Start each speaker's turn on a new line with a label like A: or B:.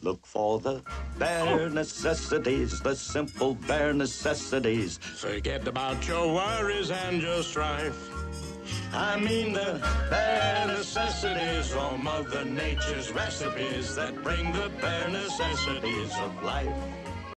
A: Look for the bare necessities, the simple bare necessities.
B: Forget about your worries and your strife.
A: I mean the bare necessities, all Mother Nature's recipes that bring the bare necessities of life.